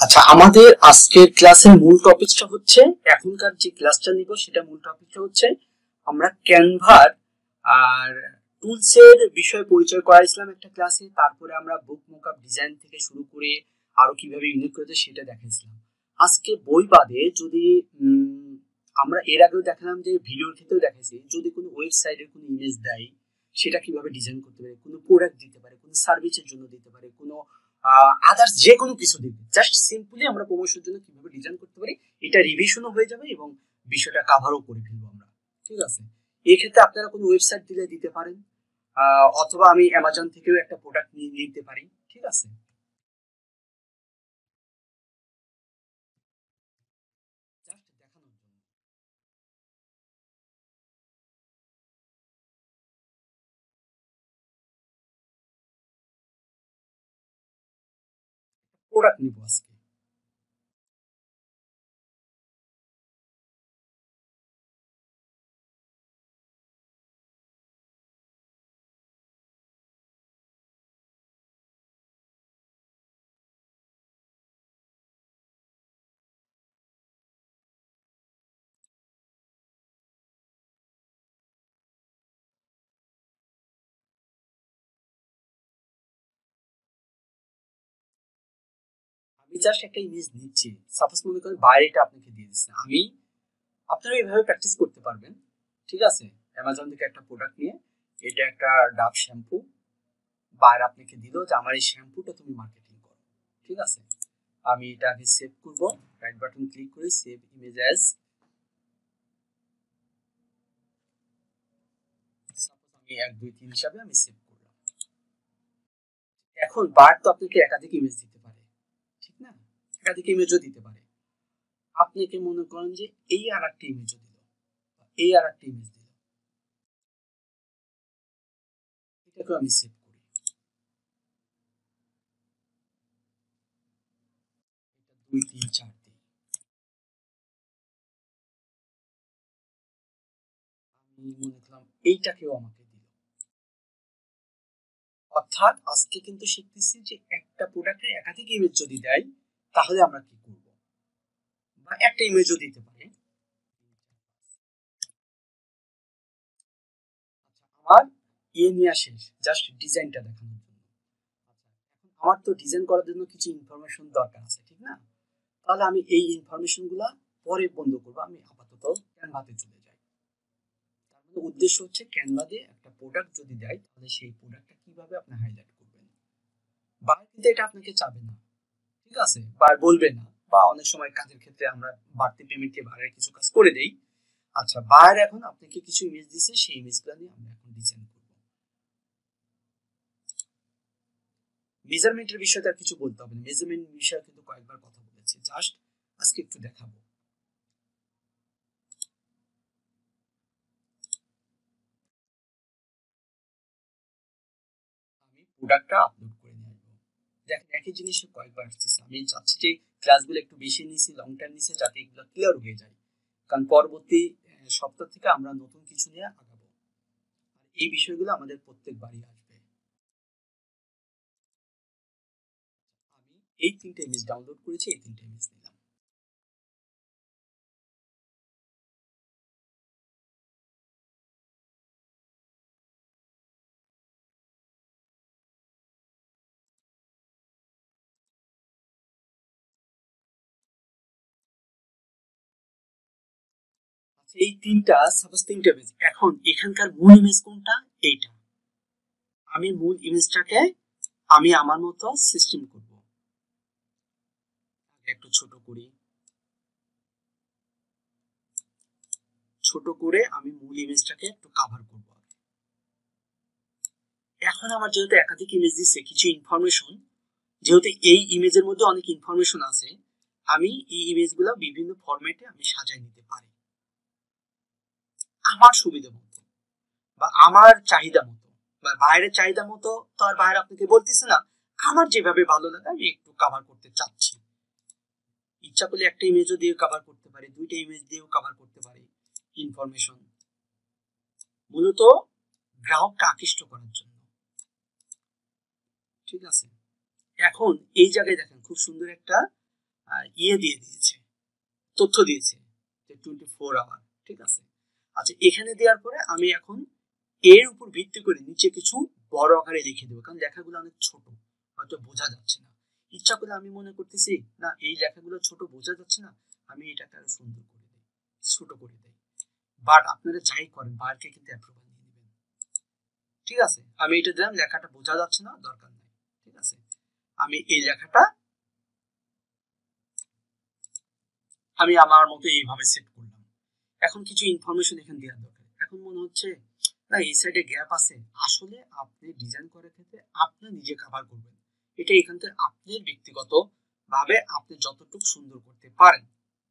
আচ্ছা, আমাদের আজকের ক্লাসের মূল টপিকটা হচ্ছে, এখনকার যে ক্লাসটা নিব সেটা মূল টপিকটা হচ্ছে আমরা ক্যানভার আর টুলসের বিষয়ে পরিচয় করাইছিলাম একটা ক্লাসে। তারপরে আমরা বুক মকআপ ডিজাইন থেকে শুরু করে আরো কিভাবে ইউনিকোড সেটা দেখাইছিলাম। আজকে বই বাদে যদি আমরা এর আগেও দেখালাম যে ভিডিওর ক্ষেত্রেও দেখাইছি, যদি কোনো ওয়েবসাইটের কোনো ইমেজ দেয় সেটা কিভাবে ডিজাইন করতে পারে, কোনো প্রোডাক্ট দিতে পারে, কোনো সার্ভিসের জন্য দিতে পারে, কোনো আদার্স যে কোনো কিছু দিবে, জাস্ট সিম্পলি আমরা প্রমোশনের জন্য কিভাবে ডিজাইন করতে পারি এটা রিভিশনও হয়ে যাবে এবং বিষয়টা কাভারও করে ফেলবো আমরা। ঠিক আছে, এই ক্ষেত্রে আপনারা কোনো ওয়েবসাইট দিলে দিতে পারেন, অথবা আমি অ্যামাজন থেকেও একটা প্রোডাক্ট নিয়ে নিতে পারি। ঠিক আছে, জাস্ট দেখানোর জন্য প্রোডাক্ট নিব আজকে। আমি জাস্ট একটা ইমেজ নিচ্ছি, সাপোজ মনে করেন বাইরেটা আপনাকে দিয়ে দিচ্ছে, আমি আপনারা এইভাবে প্র্যাকটিস করতে পারবেন। ঠিক আছে, অ্যামাজন থেকে একটা প্রোডাক্ট নিয়ে, এটা একটা ডাব শ্যাম্পু, বাইরে আপনাকে দিল যে আমার এই শ্যাম্পুটা তুমি মার্কেটিং করো। ঠিক আছে, আমি এটা আগে সেভ করব, রাইট বাটন ক্লিক করে সেভ ইমেজ অ্যাজ, সাপোজ আমি 1 2 3 হিসাবে আমি সেভ করলাম। এখন বার তো আপনাকে একাধিক ইমেজ দিতে পারে, ঠিক না? একাধিক ইমেজও দিতে পারে। আপনাকে মনে করেন যে এই আর একটা ইমেজও দিল, এই আর একটা ইমেজ দিল, এটাকে আমি সেভ করি, 2 3 4 দিই, আমি মনে করলাম এইটাকেও আমাকে দিল। অর্থাৎ আজকে কিন্তু শিখতেছি যে একটা প্রোডাক্টের একাধিক ইমেজ যদি দেয় তাহলে আমরা কি করব, বা একটা ইমেজও দিতে পারে। আমার ইয়ে নিয়ে শেষ, জাস্ট ডিজাইনটা দেখানোর জন্য। এখন আমার তো ডিজাইন করার জন্য কিছু ইনফরমেশন দরকার আছে, ঠিক না? তাহলে আমি এই ইনফরমেশন গুলা পরে বন্ধ করবো, আমি আপাতত ক্যানভাতে চলে যাই। তার মানে উদ্দেশ্য হচ্ছে ক্যানভা দিয়ে একটা প্রোডাক্ট যদি দেয় তাহলে সেই প্রোডাক্টটা কিভাবে আপনি হাইলাইট করবেন। বাইরে কিন্তু এটা আপনাকে চাবে না, ঠিক আছে, বার বলবে না, বা অনেক সময় কাজের ক্ষেত্রে আমরা বাড়তি পেমেন্ট দিয়ে বাইরের কিছু কাজ করে দেই। আচ্ছা, বাইরে এখন আপনাকে কিছু ইমেজ দিছে, সেই ইমেজগুলো নিয়ে আমরা এখন ডিজাইন করব। মেজারমেন্টের বিষয়ে তার কিছু বলতে হবে না, মেজারমেন্ট বিষয়ে কিন্তু কয়েকবার কথা বলেছি, জাস্ট আজকে একটু দেখাবো। আমি প্রোডাক্টটা আপলোড করে নিয়ে আসবো। দেখেন একই জিনিস কয়েকবার আসতেছে, আমি চাচ্ছি যে ক্লাসগুলো একটু বেশি নিছি, লং টাইম নিছি, যাতে এগুলো ক্লিয়ার হয়ে যায়, কারণ পরবর্তী সপ্তাহ থেকে আমরা নতুন কিছু নিয়ে আগাবো, আর এই বিষয়গুলো আমাদের প্রত্যেকবারই আসবে। আমি এই 3টে ইমেজ ডাউনলোড করেছি, এই 3টে ইমেজ নিলাম। আচ্ছা, এই তিনটা সাপোজ 3টে ইমেজ, এখন এখানকার মূল ইমেজ কোনটা? এইটা। আমি মূল ইমেজটাকে আমি আমার মতো সিস্টেম করব, একটু ছোট করি, ছোট করে আমি মূল ইমেজটাকে একটু কভার করব। এখন আমার যেহেতু একাধিক ইমেজ দিচ্ছে, কিছু ইনফরমেশন, যেহেতু এই ইমেজের মধ্যে অনেক ইনফরমেশন আছে, আমি এই ইমেজগুলো বিভিন্ন ফরম্যাটে আমি সাজাই নিতে পারি আমার সুবিধা মতো, বা আমার চাহিদা মতো, বা বাইরের চাহিদা মতো। তো আর বাইরে আপনাকে বলতেছে না, আমার যেভাবে ভালো লাগে আমি একটু কভার করতে চাচ্ছি। ইচ্ছা করলে একটা ইমেজও দিয়ে কভার করতে পারি, 2টে ইমেজ দিয়েও কভার করতে পারি ইনফরমেশন, মূলত গ্রাহককে আকৃষ্ট করার জন্য। ঠিক আছে, এখন এই জায়গায় দেখেন খুব সুন্দর একটা ইয়ে দিয়ে দিয়েছে, তথ্য দিয়েছে যে 24 আওয়ার, ঠিক আছে। আচ্ছা, এখানে দেওয়ার পরে আমি এখন এর উপর ভিত্তি করে নিচে কিছু বড় আকারে লিখে দেবো, কারণ লেখাগুলো অনেক ছোট, হয়তো বোঝা যাচ্ছে না। ইচ্ছা করে আমি মনে করতেছি না এই লেখাগুলো ছোট, বোঝা যাচ্ছে না, আমি এটাকে আরো সুন্দর করে দিই, ছোট করে দিই। বাট আপনারা যাই করেন বাইরকে কিন্তু অ্যাপ্রুভাল নিয়ে নেবেন, ঠিক আছে। আমি এটা দিলাম, লেখাটা বোঝা যাচ্ছে না, দরকার নেই, ঠিক আছে। আমি এই লেখাটা আমি আমার মতো এইভাবে সেট করলাম। এখন কিছু ইনফরমেশন এখানে দেওয়ার দরকার। এখন মনে হচ্ছে না এই সাইডে গ্যাপ আছে, আসলে আপনি ডিজাইন করার ক্ষেত্রে আপনি নিজে কভার করবেন, এটা এখান থেকে আপনার ব্যক্তিগত ভাবে আপনি যতটুকু সুন্দর করতে পারেন,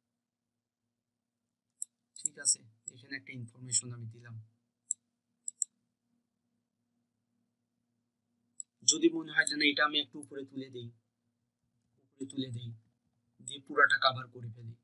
ঠিক আছে। এখানে একটা ইনফরমেশন আমি দিলাম, যদি মনে হয় যে না এটা আমি একটু উপরে তুলে দেই, উপরে তুলে দেই, দিয়ে পুরাটা কভার করে ফেলি।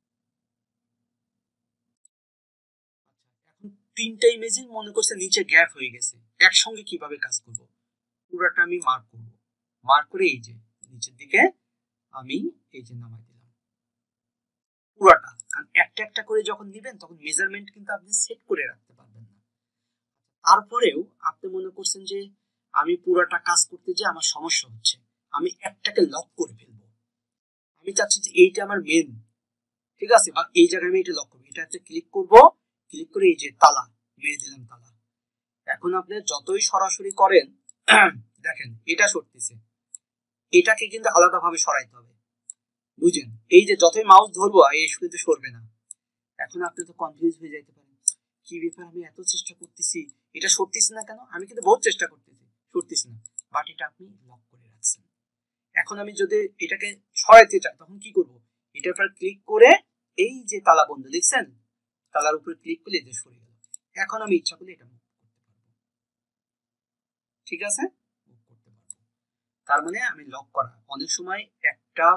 এখন তিনটা ইমেজে মনে করছে নিচে গ্যাপ হয়ে গেছে, একসঙ্গে কিভাবে কাজ করব, পুরাটা আমি মার্ক করব, মার্ক করে এই যে নিচের দিকে আমি এই যে নামাই দিলাম পুরাটা, কারণ একটা একটা করে যখন নেবেন তখন মেজারমেন্ট কিন্তু আপনি সেট করে রাখতে পারবেন না। তারপরেও আপনি মনে করছেন যে আমি পুরাটা কাজ করতে যে আমার সমস্যা হচ্ছে, আমি একটাকে লক করে ফেলবো, আমি চাচ্ছি যে এইটা আমার মেন, ঠিক আছে, বা এই জায়গায় আমি এটা লক করবো, এটাতে ক্লিক করব, ক্লিক করে এই যে তালা মেরে দিলাম তালা। এখন আপনি যতই সরাসরি করেন দেখেন এটা সরতেছে, এটাকে কিন্তু আলাদাভাবে সরাইতে হবে, বুঝেন, এই যে যতই মাউস ধরবো এই কিন্তু সরবে না। এখন আপনি তো কনফিউজ হয়ে যাইতে পারেন, কি ব্যাপার আমি এত চেষ্টা করতেছি এটা সরতেছে না কেন, আমি কিন্তু বহুত চেষ্টা করতেছি সরতেছে না, বাট এটা আপনি লক করে রাখছেন। এখন আমি যদি এটাকে সরাইতে চাই তখন কি করব, এটার উপর ক্লিক করে এই যে তালা বন্ধ দেখছেন, তালার উপরে ক্লিক করলে এটা সরে গেল। এখন আমি ইচ্ছা করলে এটা মুভ করতে পারবো, ঠিক আছে, মুভ করতে পারবো। তার মানে আমি লক করা, অনেক সময় একটা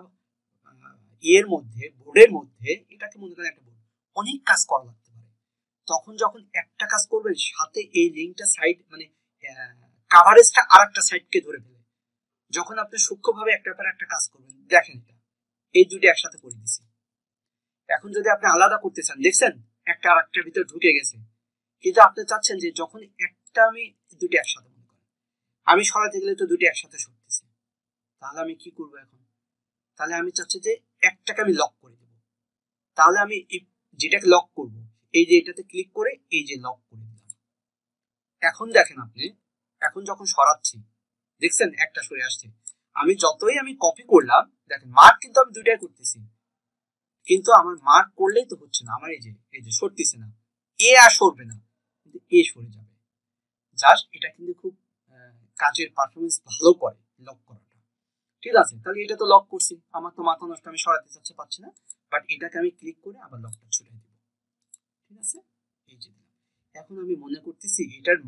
এর মধ্যে বোর্ডের মধ্যে এটাকে মনে করেন একটা বোর্ড, অনেক কাজ করা লাগতে পারে, তখন যখন একটা কাজ করবেন সাথে এই লিঙ্কটা সাইড মানে কভারেজটা আরেকটা সাইডকে ধরে ফেলে, যখন আপনি সূক্ষ্মভাবে একটার পর একটা কাজ করবেন, দেখেন এটা এই দুটো একসাথে করে দিছি। এখন যদি আপনি আলাদা করতে চান দেখছেন একটা আরেকটার ভিতরে ঢুকে গেছে, কিন্তু আপনি চাচ্ছেন যে যখন একটা আমি দুটো একসাথে মনে করেন আমি সরাতে গেলে তো দুটো একসাথে সরতেছে, তাহলে আমি কি করব এখন, তাহলে আমি চাচ্ছি যে একটাকে আমি লক করে দেব, তাহলে আমি যেটাকে লক করব এই যে এটাতে ক্লিক করে এই যে লক করে দিলাম। এখন দেখেন আপনি, এখন যখন সরাচ্ছি দেখছেন একটা সরে আসছে, আমি যতই আমি কপি করলাম দেখেন মার্ক কিন্তু আমি দুইটাই করতেছি, কিন্তু আমার মার্ক করলেই তো হচ্ছে না, আমার এই যে সরতেছে না, এ আর সরবে না, কিন্তু এ সরে যাবে। জাস্ট এটা কিন্তু খুব কাজের পারফরমেন্স ভালো করে লক করাটা, ঠিক আছে। তাহলে এটা তো লক করছি, আমার তো মাথা নষ্ট, আমি সরাতে চাচ্ছি পাচ্ছি না, বাট এটাকে আমি ক্লিক করে আবার লকটা ছুড়ে দিব, ঠিক আছে, এই যে এখন আমি মনে করতেছি এটার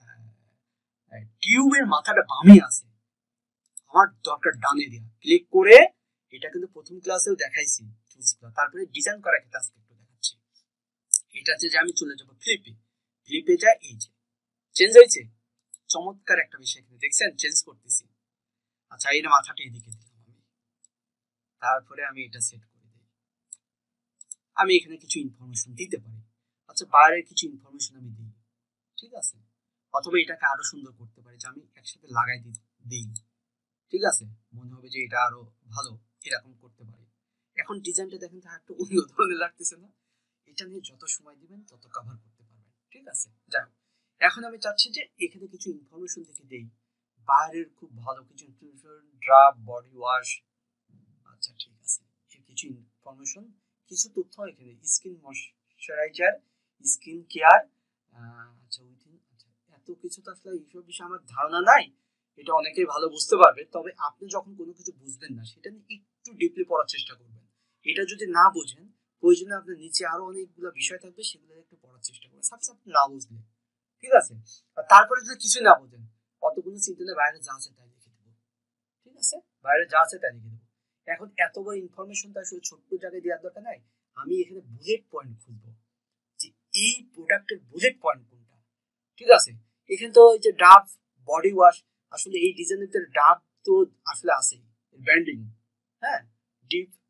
টিউবের মাথাটা বামে আছে, আমার দরকার ডানে দেওয়া, ক্লিক করে এটা কিন্তু প্রথম ক্লাসেও দেখাইছি তারপরে ডিজাইন করা একটা আজকে একটু দেখাচ্ছি। এটা হচ্ছে যে আমি চলে যাবো ফ্লিপে, ফ্লিপে যা এই যে চেঞ্জ হয়েছে, চমৎকার একটা বিষয় এখানে দেখছেন চেঞ্জ করতেছি। আচ্ছা এর মাথাটা এদিকে দিলাম আমি, তারপরে আমি এটা সেট করে দিই, আমি এখানে কিছু ইনফরমেশন দিতে পারি, আচ্ছা বাইরের কিছু ইনফরমেশন আমি দিই, ঠিক আছে, অথবা এটাকে আরো সুন্দর করতে পারি যে আমি একসাথে লাগাই দিই, ঠিক আছে, মনে হবে যে এটা আরো ভালো, এরকম করতে পারি। এখন ডিজাইনটা দেখেন তো একটু অন্য ধরনের লাগতেছে না, এটা নিয়ে যত সময় দিবেন তত কভার করতে পারবেন, ঠিক আছে। যাই হোক, এখন আমি চাচ্ছি যে এখানে কিছু ইনফরমেশন থেকে দেই, বাইরের খুব ভালো কিছু ইনফরমেশন, ড্রাফট বডি ওয়াশ, আচ্ছা ঠিক আছে, এর কিছু ইনফরমেশন, কিছু তথ্য এখানে স্কিন ময়শ্চারাইজার, স্কিন কেয়ার, আচ্ছা উইথিন, আচ্ছা এত কিছু তো আসলে এইসব বিষয়ে আমার ধারণা নাই, এটা অনেকেই ভালো বুঝতে পারবে, তবে আপনি যখন কোনো কিছু বুঝবেন না সেটা নিয়ে একটু ডিপলি পড়ার চেষ্টা করবেন, এটা যদি না বুঝেন প্রয়োজনে আপনার নিচে আরো অনেকগুলো বিষয় থাকবে সেগুলো একটু পড়ার চেষ্টা করবেন, সাপোজ আপনি না বুঝলেন, ঠিক আছে, আর তারপরে যদি কিছু না বুঝেন অত কোনো চিন্তা নেই, বাইরে যা আছে তাই লিখে দেবো, ঠিক আছে, বাইরে যা আছে তাই লিখে দেবো। এখন এত বড় ইনফরমেশন তো আসলে ছোট্ট জায়গায় দেওয়ার দরকার নাই, আমি এখানে বুলেট পয়েন্ট খুঁজবো যে এই প্রোডাক্টের বুলেট পয়েন্ট কোনটা, ঠিক আছে। এখানে তো এই যে ডাব বডি ওয়াশ, আসলে এই ডিজাইনের ডাব তো আসলে আছে ব্র্যান্ডিং, হ্যাঁ ডিপ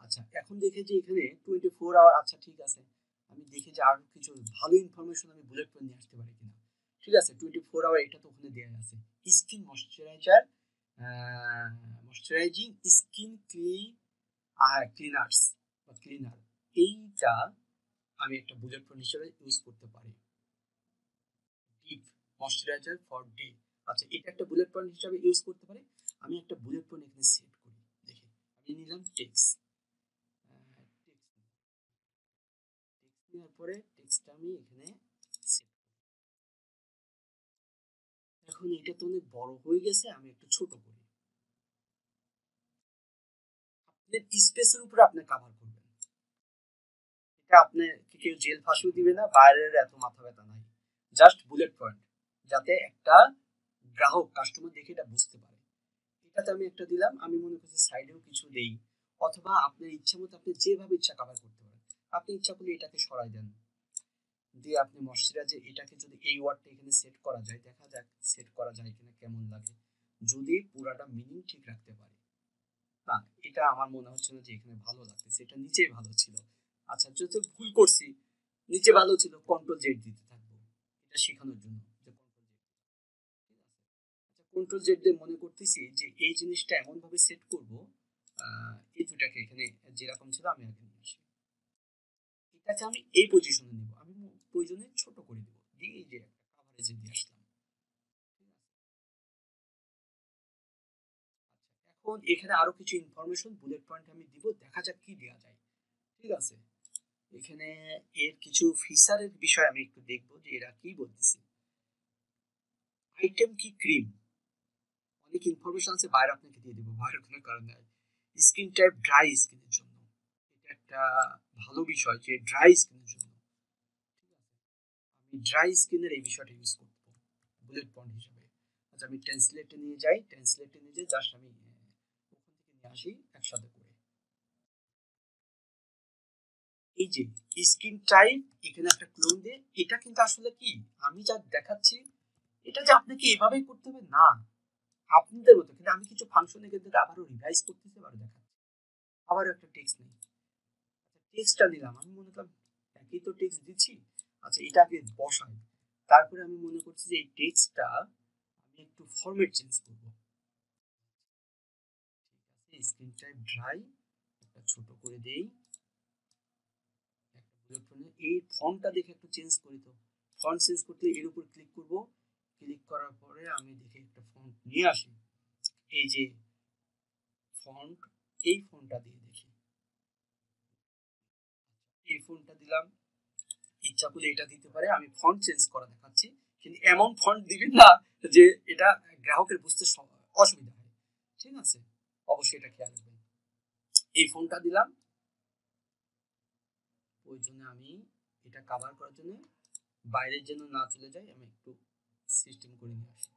আচ্ছা এখন দেখে যে এখানে 24 আওয়ার, আচ্ছা ঠিক আছে, আমি দেখি যে আরো কিছু ভালো ইনফরমেশন আমি বুলেট পয়েন্ট নিয়ে আসতে পারি কিনা। ঠিক আছে, 24 আওয়ার এটা তো ওখানে দেওয়া আছে। Skin moisturiser, moisturising skin cleaners বা ক্লিনার, এইটা আমি একটা বুলেট পয়েন্ট হিসেবে ইউজ করতে পারি। ডিপ ময়শ্চারাইজার ফর ডে, আচ্ছা এটা একটা বুলেট পয়েন্ট হিসেবে ইউজ করতে পারি। আমি একটা বুলেট পয়েন্ট এখানে সেট করি, দেখি আমি নিলাম টেক্সট, নেওয়ার পরে টেক্সটটা আমি এখানে set করি। এখন এটা তো অনেক বড় হয়ে গেছে, আমি একটু ছোট করি। আপনার স্পেসের উপরে আপনি কভার করবেন, এটা আপনি কেউ জেল ফাঁসিও দিবে না, বাইরের এত মাথা ব্যথা নাই। জাস্ট বুলেট পয়েন্ট, যাতে একটা গ্রাহক কাস্টমার দেখে এটা বুঝতে পারে। এটাতে আমি একটা দিলাম, আমি মনে করছি সাইডেও কিছু দেই, অথবা আপনার ইচ্ছা মতো আপনি যেভাবে ইচ্ছা কভার করতে পারেন। আপনি ইচ্ছা করলে এটাকে সরাই দেন, দিয়ে আপনি ময়শ্চারাইজার এটাকে যদি এই ওয়ার্ডটা এখানে সেট করা যায়, দেখা যাক সেট করা যায় কিনা, কেমন লাগে। যদি পুরাটা মিনিং ঠিক রাখতে পারি, না এটা আমার মনে হচ্ছে না যে এখানে ভালো লাগতেছে, এটা নিচেই ভালো ছিল। আচ্ছা যদি ভুল করছি, নিচে ভালো ছিল, কন্ট্রোল জেড দিতে থাকবো, এটা শেখানোর জন্য যে কন্ট্রোল জেড। ঠিক আছে, আচ্ছা কন্ট্রোল জেড দিয়ে মনে করতেছি যে এই জিনিসটা এমন ভাবে সেট করব, এই দুটাকে এখানে যেরকম ছিল আমি আগে নিয়ে আসি, এটাকে আমি এই পজিশনে নিব, আমি প্রয়োজনে ছোট করে দেব, দিয়ে এই যে কাভারেজে দিয়ে আসলাম। এখন এখানে আরো কিছু ইনফরমেশন বুলেট পয়েন্ট আমি দিব, দেখা যাক কি দেওয়া যায়। ঠিক আছে, এখানে এর কিছু ফিচারের বিষয় আমি একটু দেখবো যে এরা কি বলতেছে। আইটেম কি ক্রিম, অনেক ইনফরমেশন আছে, বাইরে আপনাকে দিয়ে দিব, বাইরের কোনো কারণ নাই। স্কিন টাইপ ড্রাই স্কিনের জন্য, এটা একটা ভালো বিষয় যে ড্রাই স্কিনের জন্য। আমি ড্রাই স্কিনের এই বিষয়টা ইউজ করব বুলেট পয়েন্ট হিসেবে। আচ্ছা আমি ট্রান্সলেটে নিয়ে যাই, ট্রান্সলেটে নিয়ে যাই, জাস্ট আমি ওখান থেকে নিয়ে আসি একসাথে করে। এই যে স্কিন টাইপ, এখানে একটা ক্লোন দিয়ে, এটা কিন্তু আসলে কি আমি যা দেখাচ্ছি, এটা যে আপনাকে এভাবেই করতে হবে না, আপনাদের মতো। কিন্তু আমি কিছু ফাংশন এখান থেকে আবারও রিভাইজ করতেছি, আবার দেখাচ্ছি। আবার একটা টেক্সট নেই, টেক্সটটা নিলাম, আমি মনে করলাম একই তো টেক্সট দিচ্ছি, আচ্ছা এটা আগে বসাই। তারপরে আমি মনে করছি যে এই টেক্সটটা আমি একটু ফরম্যাট চেঞ্জ করব। ঠিক আছে, স্ক্রিন টাইপ ড্রাই, একটা ছোট করে দেই, একটা বুলেট পয়েন্ট, এই ফন্টটা দেখে একটু চেঞ্জ করি। তো ফন্ট চেঞ্জ করতে এর উপর ক্লিক করব, ক্লিক করার পরে আমি দেখি একটা ফন্ট নিয়ে আসি, এই যে ফন্ট, এই ফন্টটা দিয়ে দেখি, এই ফন্টটা দিলাম। ইচ্ছা করলে এটা দিতে পারে, আমি ফন্ট চেঞ্জ করা দেখাচ্ছি, কিন্তু এমন ফন্ট দিবেন না যে এটা গ্রাহকের বুঝতে অসুবিধা হয়। ঠিক আছে, অবশ্যই এটা খেয়াল রাখবেন। এই ফন্টটা দিলাম, ওই জন্য আমি এটা কভার করার জন্য বাইরের জন্য না চলে যাই, আমি একটু সিস্টেম করে নিয়ে আসি।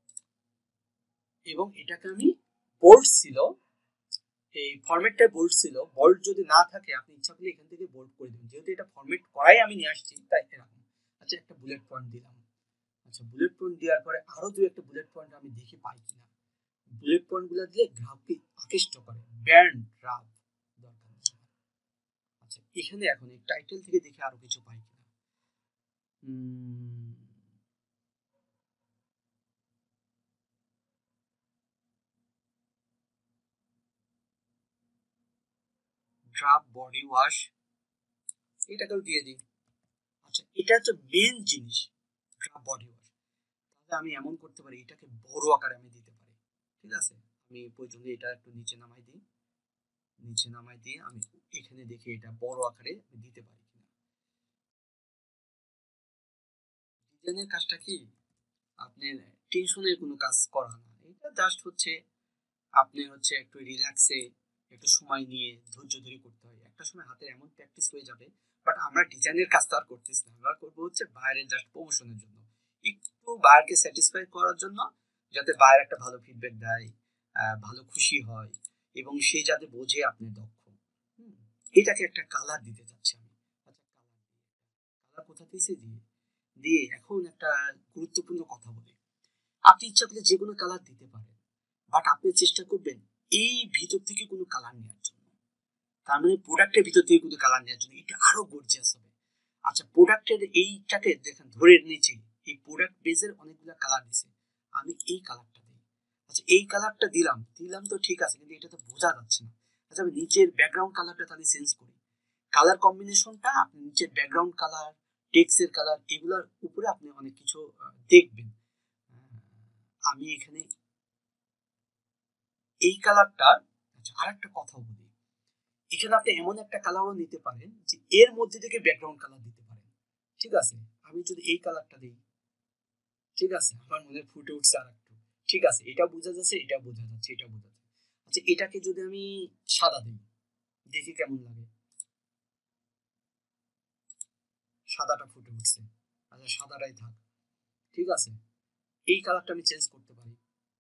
এবং এটাকে আমি বোল্ড ছিল, এই ফরম্যাটটা বোল্ড ছিল, বোল্ড যদি না থাকে আপনি ইচ্ছা করলে এখান থেকে বোল্ড করে দিন, যেহেতু এটা ফরম্যাট করাই আমি নিয়ে আসছি তাই এরকম। আচ্ছা একটা বুলেট পয়েন্ট দিলাম, আচ্ছা বুলেট পয়েন্ট দেওয়ার পরে আরো দুই একটা বুলেট পয়েন্ট আমি দেখি পাই কিনা। বুলেট পয়েন্ট গুলো দিলে গ্রাহককে আকৃষ্ট করে, ব্যান্ড রাব দরকার নেই। আচ্ছা এখানে এখন এই টাইটেল থেকে দেখে আরো কিছু পাই কিনা। ড্রাপ বডি ওয়াশ, এটাকেও দিয়ে দিই। আচ্ছা এটা হচ্ছে মেন জিনিস, ড্রাপ বডি ওয়াশ। তাহলে আমি এমন করতে পারি, এটাকে বড় আকারে আমি দিতে পারি। ঠিক আছে, আমি প্রয়োজনে এটা একটু নিচে নামাই দিই, নিচে নামাই দিয়ে আমি এখানে দেখি এটা বড় আকারে দিতে পারি কিনা। ডিজাইনের কাজটা কি আপনার টেনশনের কোনো কাজ করা না, এটা জাস্ট হচ্ছে আপনি হচ্ছে একটু রিল্যাক্সে একটু সময় নিয়ে ধৈর্য ধরে করতে হয়, একটা সময় হাতের এমন প্র্যাকটিস হয়ে যাবে। বাট আমরা ডিজাইনের কাজ তো আর করতেছি না, আমরা করবো হচ্ছে বাইরের জাস্ট প্রমোশনের জন্য, একটু বাইরকে স্যাটিসফাই করার জন্য, যাতে বাইরে একটা ভালো ফিডব্যাক দেয়, ভালো খুশি হয়, এবং সে যাতে বোঝে আপনি দক্ষ। হুম, এটাকে একটা কালার দিতে চাচ্ছি আমি। আচ্ছা কালার কোথা থেকে দিয়ে দিয়ে এখন একটা গুরুত্বপূর্ণ কথা বলি, আপনি ইচ্ছা করলে যে কোনো কালার দিতে পারেন, বাট আপনি চেষ্টা করবেন এই ভিতর থেকে কোনো কালার নেওয়ার জন্য, তার মানে প্রোডাক্টের ভিতর থেকে কিন্তু কালার নেওয়ার জন্য এটা আরো গর্জিয়াস হবে। আচ্ছা, প্রোডাক্টের এইটাকে দেখেন ধরে নিচে এই প্রোডাক্ট বেজের অনেকগুলো কালার দিছে, আমি এই কালারটা দিই। আচ্ছা, এই কালারটা দিলাম দিলাম তো ঠিক আছে, কিন্তু এটা তো বোঝা যাচ্ছে না। আচ্ছা, আমি নিচের ব্যাকগ্রাউন্ড কালারটা তাহলে চেঞ্জ করি। কালার কম্বিনেশনটা আপনি নিচের ব্যাকগ্রাউন্ড কালার, টেক্সটের কালার, এগুলোর উপরে আপনি অনেক কিছু দেখবেন। আমি এখানে এই কালারটা, আচ্ছা আরেকটা কথা বলি, এখানে আপনি এমন একটা কালারও নিতে পারেন যে এর মধ্যে থেকে ব্যাকগ্রাউন্ড কালার দিতে পারেন। ঠিক আছে, আমি যদি এই কালারটা দিই, ঠিক আছে, আমার মনে ফুটে উঠছে আর একটু। ঠিক আছে, এটা বোঝা যাচ্ছে, এটা বোঝা যাচ্ছে, এটা বোঝা যাচ্ছে। আচ্ছা, এটাকে যদি আমি সাদা দিই, দেখি কেমন লাগে। সাদাটা ফুটে উঠছে। আচ্ছা, সাদাটাই থাক। ঠিক আছে, এই কালারটা আমি চেঞ্জ করতে পারি।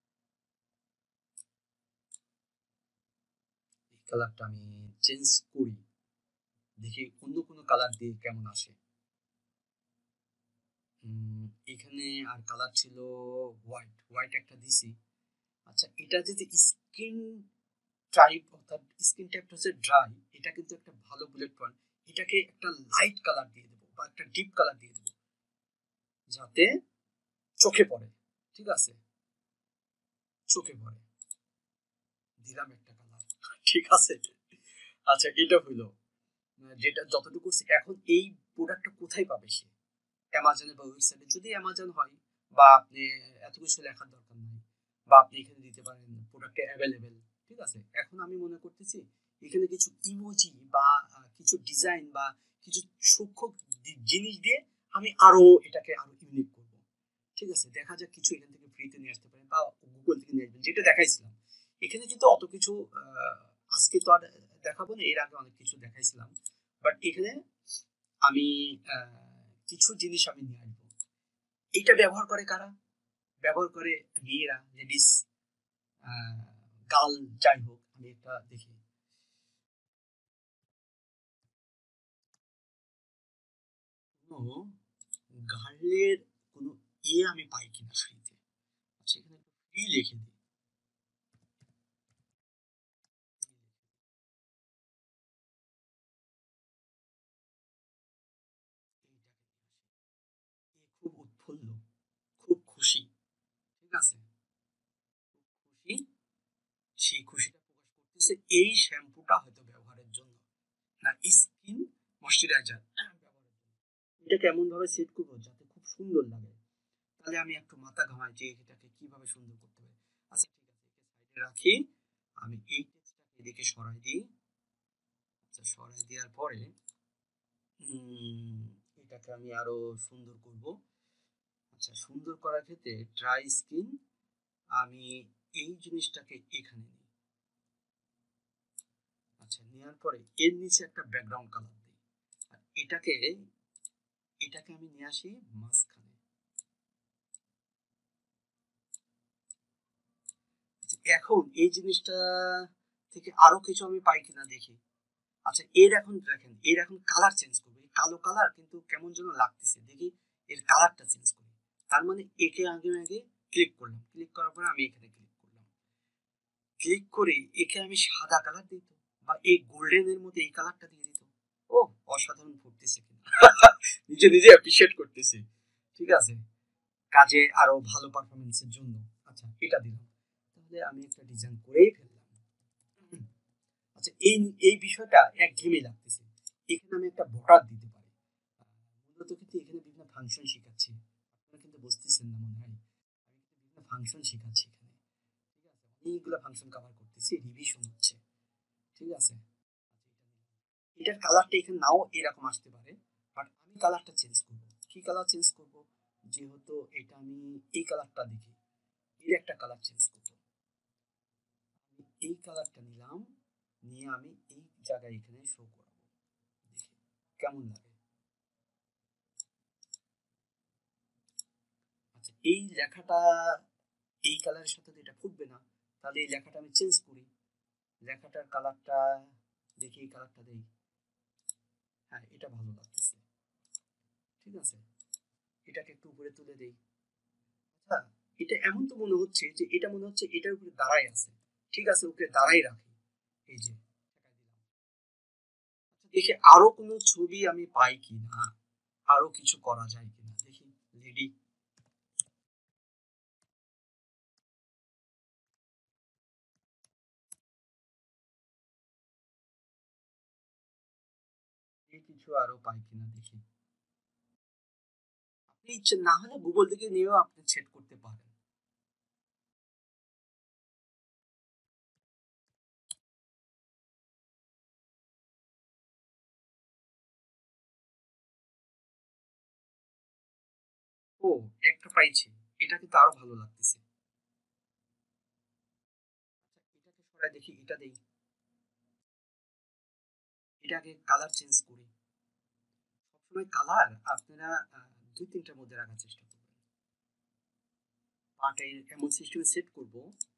এই কালারটা আমি চেঞ্জ করি, দেখি অন্য কোনো কালার দিয়ে কেমন আসে। এখানে আর কালার ছিল হোয়াইট, হোয়াইট একটা দিছি। আচ্ছা, এটা যদি স্কিন টাইপ, অর্থাৎ স্কিন টাইপটা হচ্ছে ড্রাই, এটা কিন্তু একটা ভালো বুলেট পয়েন্ট। এটাকে একটা লাইট কালার দিয়ে দেবো বা একটা ডিপ কালার দিয়ে দেবো যাতে চোখে পড়ে। ঠিক আছে, চোখে পড়ে, দিলাম একটা কালার। ঠিক আছে। আচ্ছা, এটা হইলো যেটা যতটুকু। এখন এই প্রোডাক্টটা কোথায় পাবে সে? অ্যামাজনে বা ওয়েবসাইটে, যদি অ্যামাজন হয়, বা আপনি এত কিছু লেখার দরকার নাই, বা আপনি এখানে দিতে পারেন প্রোডাক্টে অ্যাভেলেবেল। ঠিক আছে, এখন আমি মনে করতেছি এখানে কিছু ইমোজি বা কিছু ডিজাইন বা কিছু সূক্ষ্ম জিনিস দিয়ে আমি আরো এটাকে আরো ইউনিক করব। ঠিক আছে, দেখা যাক কিছু এখান থেকে ফ্রিতে নিয়ে আসতে পারেন বা গুগল থেকে নিয়ে আসবেন, যেটা দেখাইছিলাম। এখানে কিন্তু অত কিছু আজকে তো আর দেখাবো না, এর আগে অনেক কিছু দেখাইছিলাম। বাট এখানে আমি কিছু জিনিস আমি নিয়ে আসবো। এটা ব্যবহার করে কারা? ব্যবহার করে মেয়েরা, লেডিস, গার্ল, যাই হোক। আমি একটা দেখি কোনো গার্লের কোনো ইয়ে আমি পাই কিনা ফ্রিতে। আচ্ছা, এখানে ফ্রি লিখে দিই। খুব উৎফুল্ল, খুব খুশি। ঠিক আছে, খুশি, সেই খুশিটা প্রকাশ করতেছে এই শ্যাম্পুটা হয়তো ব্যবহারের জন্য, না স্কিন ময়শ্চারাইজার ব্যবহারের জন্য। এটা কেমন ভাবে সেট করবো যাতে খুব সুন্দর লাগে? তাহলে আমি একটু মাথা ঘামাই যে এটাকে কিভাবে সুন্দর করতে পারি। আচ্ছা, ঠিক আছে, একে সাইডে রাখি। আমি এই টেক্সটটাকে এদিকে সরাই দিই। আচ্ছা, সরাই দেওয়ার পরে এটাকে আমি আরো সুন্দর করব। আচ্ছা, সুন্দর করার ক্ষেত্রে ড্রাই স্কিন, আমি এই জিনিসটাকে এখানে নিই। আচ্ছা, নেওয়ার পরে এর নিচে একটা ব্যাকগ্রাউন্ড কালার দিই। আর এটাকে এটাকে আমি নিয়ে আসি মাঝখানে। আচ্ছা, এখন এই জিনিসটা থেকে আরো কিছু আমি পাই কিনা দেখি। আচ্ছা, এর এখন দেখেন, এর এখন কালার চেঞ্জ করবে। কালো কালার কিন্তু কেমন যেন লাগতেছে, দেখি এর কালারটা চেঞ্জ করি। তার মানে একে আগে আগে ক্লিক করলাম, ক্লিক করার পরে আমি এখানে ক্লিক করলাম, ক্লিক করে একে আমি সাদা কালার দিত, বা এই গোল্ডেনের মধ্যে এই কালারটা দিয়ে দিত। ও, অসাধারণ ফুটতেছে কিন্তু। নিজে নিজে অ্যাপ্রিশিয়েট করতেছি। ঠিক আছে, কাজে আরো ভালো পারফরমেন্সের জন্য। আচ্ছা, এটা দিলাম, তাহলে আমি একটা ডিজাইন করেই ফেললাম। আচ্ছা, এই এই বিষয়টা একঘেয়েমি লাগতেছে, এখানে আমি একটা বর্ডার দিতে পারি। মূলত কিন্তু এখানে বিভিন্ন ফাংশন শেখাচ্ছি, আপনারা কিন্তু বুঝতেছেন না মনে হয়। আমি কিন্তু বিভিন্ন ফাংশন শেখাচ্ছি এখানে। ঠিক আছে, অনেকগুলো ফাংশন কভার করতেছি, রিভিশন হচ্ছে। ঠিক আছে, এটার কালারটা এখানে নাও এরকম আসতে পারে, বাট আমি কালারটা চেঞ্জ করব। কি কালার চেঞ্জ করব? যেহেতু এটা আমি এই কালারটা দেখি, এর একটা কালার চেঞ্জ করব। আমি এই কালারটা নিলাম, নিয়ে আমি এই জায়গায় এখানে শো করাবো, দেখি কেমন লাগে। আচ্ছা, এই লেখাটা এই কালারের সাথে তো এটা ফুটবে না, তাহলে এই লেখাটা আমি চেঞ্জ করি। লেখাটার কালারটা দেখি, এই কালারটা দেই। হ্যাঁ, এটা ভালো লাগতেছে। ঠিক আছে, এটাকে একটু উপরে তুলে দেই। আচ্ছা, এটা এমন তো মনে হচ্ছে যে এটা মনে হচ্ছে এটার উপরে দাঁড়াই আছে। ঠিক আছে, ওকে দাঁড়াই রাখি। এই যে দেখি আরো কোনো ছবি আমি পাই কিনা, আরো কিছু করা যায় কিনা। দেখি রেডি, কিছু আরো পাই কিনা দেখি। আপনি ইচ্ছে না হলে গুগল থেকে নিয়েও আপনি সেট করতে পারেন। ও, একটা পাইছি, এটা কিন্তু আরো ভালো লাগতেছে। এটাকে সরাই দেখি, এটা দেই, এটাকে কালার চেঞ্জ করি। সবসময় কালার আপনারা দুই তিনটার মধ্যে রাখার চেষ্টা করবেন। পাটা এমন সিস্টেমে সেট করব,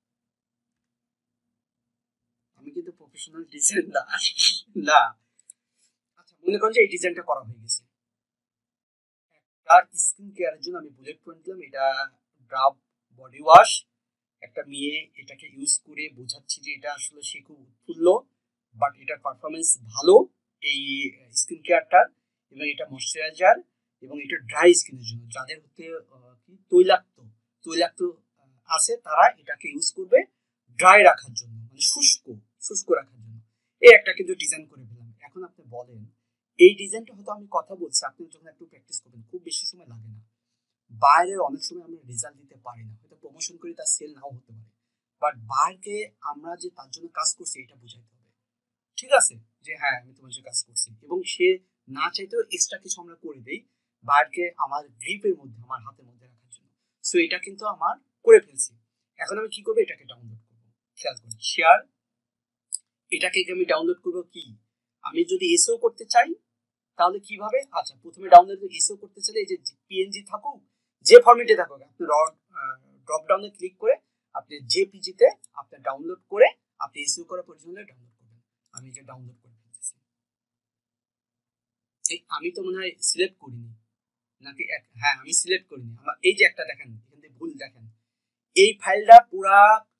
আমি কিন্তু প্রফেশনাল ডিজাইন না। না, আচ্ছা মনে করেন যে এই ডিজাইনটা করা হয়ে গেছে। তার স্কিন কেয়ারের জন্য আমি বুলেট পয়েন্ট দিলাম, এটা ড্রাব বডি ওয়াশ। একটা মেয়ে এটাকে ইউজ করে বোঝাচ্ছি যে এটা আসলে সে খুব উৎফুল্ল, বাট এটার পারফরমেন্স ভালো এই স্কিন কেয়ারটার। এবং এটা ময়শ্চারাইজার, এবং এটা ড্রাই স্কিনের জন্য, যাদের হচ্ছে কি তৈলাক্ত তৈলাক্ত আছে তারা এটাকে ইউজ করবে ড্রাই রাখার জন্য, মানে শুষ্ক শুষ্ক রাখার জন্য। এই একটা কিন্তু ডিজাইন করে ফেললাম। এখন আপনি বলেন, এই ডিজাইনটা হয়তো আমি কথা বলছি, আপনি যখন একটু প্র্যাকটিস করবেন খুব বেশি সময় লাগে না। বাইরের অনেক সময় আমরা রেজাল্ট দিতে পারি না, হয়তো প্রমোশন করি তার সেল নাও হতে পারে, বাট বাইরকে আমরা যে তার জন্য কাজ করছি এটা বুঝাইতে হবে। ঠিক আছে, যে হ্যাঁ আমি তোমার জন্য কাজ করছি, এবং সে না চাইতেও এক্সট্রা কিছু আমরা করে দেই বাইরকে আমার গ্রিপের মধ্যে, আমার হাতের মধ্যে রাখার জন্য। সো এটা কিন্তু আমার করে ফেলছি। এখন আমি কি করবো, এটাকে ডাউনলোড করবো। খেয়াল করি শেয়ার, এটাকে আমি ডাউনলোড করবো কি, আমি যদি এসও করতে চাই তাহলে কিভাবে, আচ্ছা প্রথমে ডাউনলোড এসও করতে চাইলে এই যে পিএনজি থাকুক, যে ফরম্যাটে থাকুক, আপনি ড্রপ ডাউনে ক্লিক করে আপনি জেপিজিতে আপনি ডাউনলোড করে আপনি এসইও করার প্রয়োজন হলে ডাউনলোড করবেন। আমি যে ডাউনলোড করে ফেলতেছি, এই আমি তো মনে হয় সিলেক্ট করিনি, নাকি হ্যাঁ আমি সিলেক্ট করিনি। আমার এই যে একটা দেখেন এখান থেকে ভুল দেখেন, এই ফাইলটা পুরা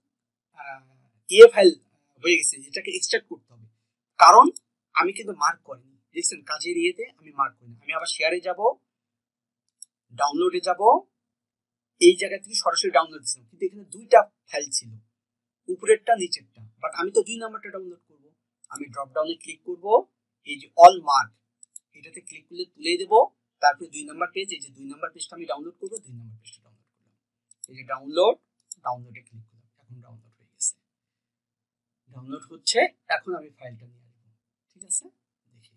ফাইল হয়ে গেছে, এটাকে এক্সট্রাক্ট করতে হবে। কারণ আমি কিন্তু মার্ক করিনি, দেখছেন কাজের ইয়েতে আমি মার্ক করিনি। আমি আবার শেয়ারে যাব, ডাউনলোডে যাব, এই জায়গা থেকে সরাসরি ডাউনলোড দিচ্ছিলাম, কিন্তু এখানে দুইটা ফাইল ছিল, উপরেরটা নিচেরটা, বাট আমি তো 2 নাম্বারটা ডাউনলোড করব। আমি ড্রপ ডাউনে ক্লিক করব, এই যে অল মার্ক, এটাতে ক্লিক করলে তুলে দেব। তারপরে 2 নাম্বার পেজ, এই যে 2 নাম্বার পেজটা আমি ডাউনলোড করব, 2 নাম্বার পেজটা ডাউনলোড করলাম। এই যে ডাউনলোড, ডাউনলোডে ক্লিক করলাম, এখন ডাউনলোড হয়ে গেছে, ডাউনলোড হচ্ছে। এখন আমি ফাইলটা নিয়ে আসবো, ঠিক আছে, দেখি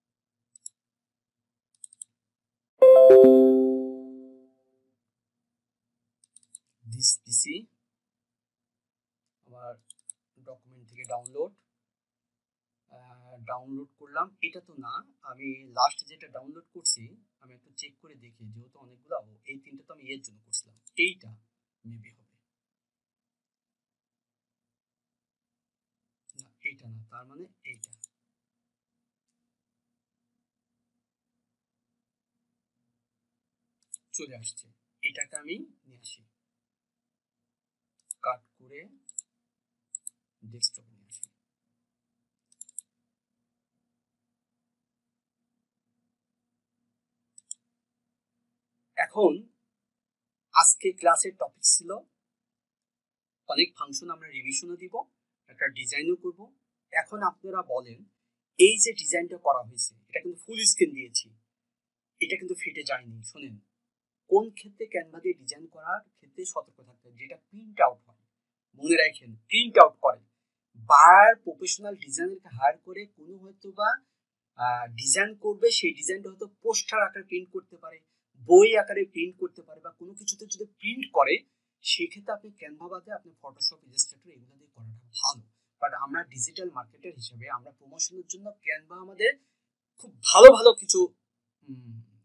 দিস পিসি, আমার ডকুমেন্ট থেকে ডাউনলোড, ডাউনলোড করলাম। এটা তো না, আমি লাস্ট যেটা ডাউনলোড করছি আমি একটু চেক করে দেখি, যেহেতু অনেকগুলো, এই তিনটা তো আমি এর জন্য করছিলাম, এইটা মেবি হবে না, এইটা না, তার মানে এইটা চলে আসছে। এটাকে আমি নিয়ে আসি, কাট করে ডেস্কটপে নিয়ে আসি। এখন আজকে ক্লাসের টপিক ছিল অনেক ফাংশন, আমরা রিভিশনও দিব, একটা ডিজাইনও করব। এখন আপনারা বলেন, এই যে ডিজাইনটা করা হয়েছে এটা কিন্তু ফুল স্ক্রিন দিয়েছি, এটা কিন্তু ফেটে যায়নি। শোনেন, কোন ক্ষেত্রে ক্যানভা দিয়ে ডিজাইন করার ক্ষেত্রে সতর্ক থাকতে হবে, যেটা প্রিন্ট আউট হয়, মনে রাখেন প্রিন্ট আউট করে। বার প্রফেশনাল ডিজাইনারকে হায়ার করে কোনো হয়তো বা ডিজাইন করবে, সেই ডিজাইনটা হয়তো পোস্টার আকারে প্রিন্ট করতে পারে, বই আকারে প্রিন্ট করতে পারে, বা কোনো কিছুতে যদি প্রিন্ট করে, সেক্ষেত্রে আপনি ক্যানভা বাদে আপনি ফটোশপ, ইলাস্ট্রেটর এগুলো দিয়ে করাটা ভালো। বাট আমরা ডিজিটাল মার্কেটার হিসেবে আমরা প্রমোশনের জন্য ক্যানভা আমাদের খুব ভালো ভালো কিছু